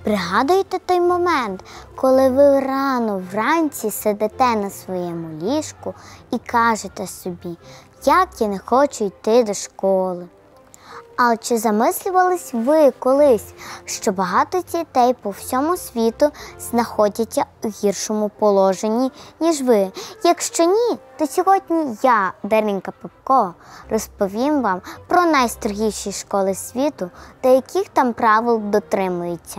Пригадуєте той момент, коли ви рано вранці сидите на своєму ліжку і кажете собі, як я не хочу йти до школи. Але чи замислювались ви колись, що багато дітей по всьому світу знаходяться у гіршому положенні, ніж ви? Якщо ні, то сьогодні я, Даринка Попко, розповім вам про найстрогіші школи світу та яких там правил дотримуються.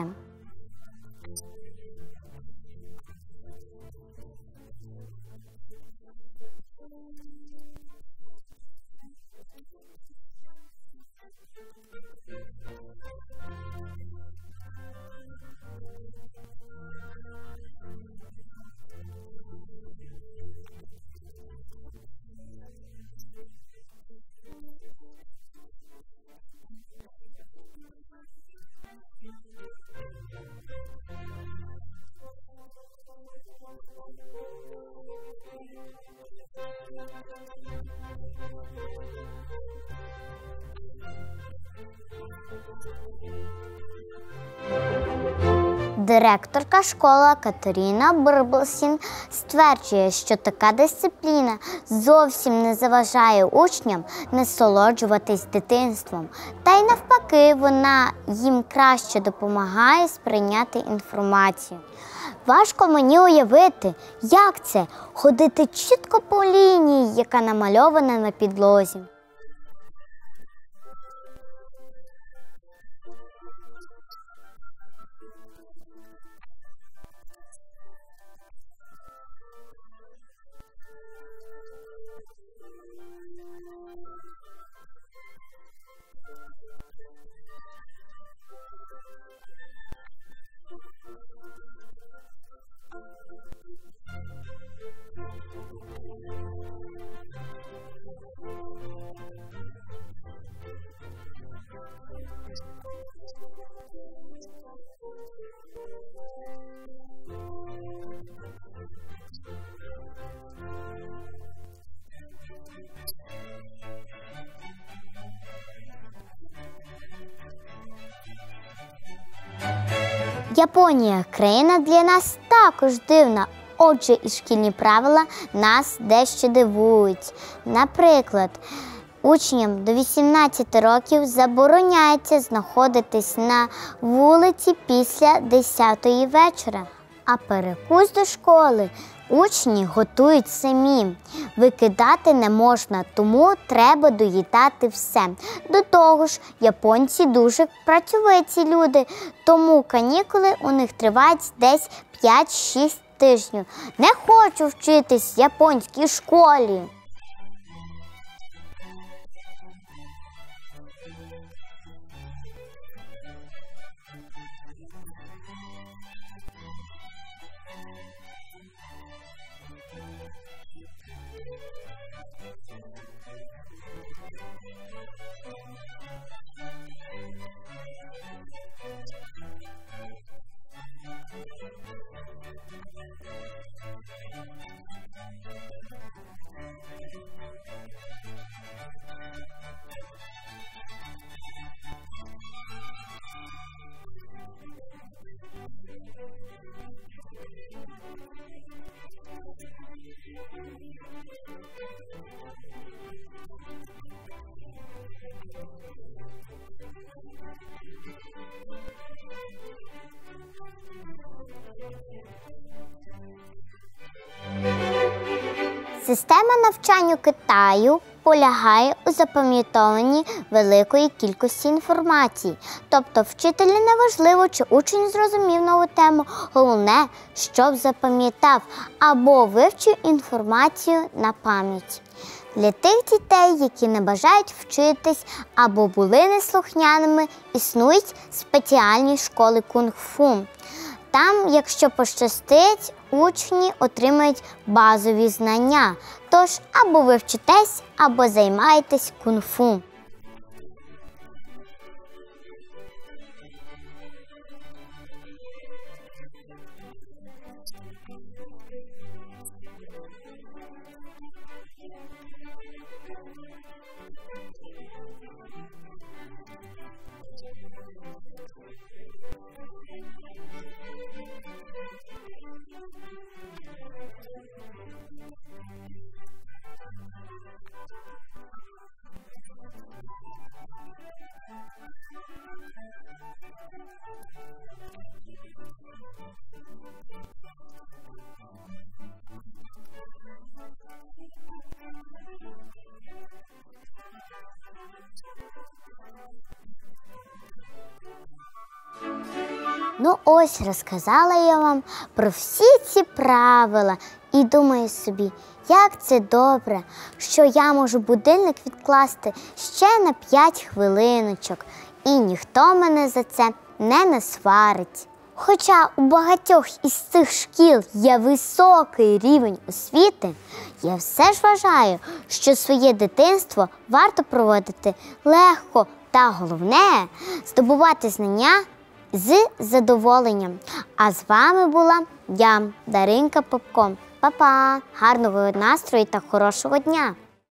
Директорка школи Катерина Берблсін стверджує, що така дисципліна зовсім не заважає учням насолоджуватись дитинством. Та й навпаки, вона їм краще допомагає сприйняти інформацію. Важко мені уявити, як це – ходити чітко по лінії, яка намальована на підлозі. Японія – країна для нас також дивна. Отже, і шкільні правила нас дещо дивують. Наприклад, учням до 18 років забороняється знаходитись на вулиці після 10-ї вечора. А перекус до школи учні готують самі. Викидати не можна, тому треба доїдати все. До того ж, японці дуже працьовиті люди, тому канікули у них тривають десь 5-6 тижнів. Не хочу вчитись в японській школі. Система навчання Китаю полягає у запам'ятовуванні великої кількості інформації. Тобто вчителю не важливо, чи учень зрозумів нову тему, головне, щоб запам'ятав або вивчив інформацію на пам'ять. Для тих дітей, які не бажають вчитись або були неслухняними, існують спеціальні школи кунг-фу. Там, якщо пощастить, учні отримають базові знання. Тож або ви вчитесь, або займаєтесь кунг-фу. Ну ось, розказала я вам про всі ці правила і думаю собі, як це добре, що я можу будильник відкласти ще на 5 хвилиночок, і ніхто мене за це не насварить. Хоча у багатьох із цих шкіл є високий рівень освіти, я все ж вважаю, що своє дитинство варто проводити легко та, головне, здобувати знання з задоволенням. А з вами була я, Даринка Попко. Па-па! Гарного настрою та хорошого дня!